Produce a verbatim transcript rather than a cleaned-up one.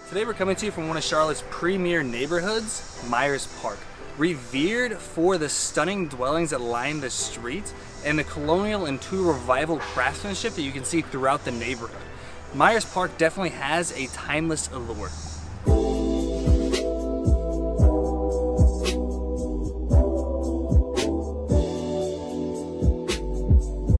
Today we're coming to you from one of Charlotte's premier neighborhoods, Myers Park. Revered for the stunning dwellings that line the streets and the Colonial and Tudor Revival craftsmanship that you can see throughout the neighborhood. Myers Park definitely has a timeless allure.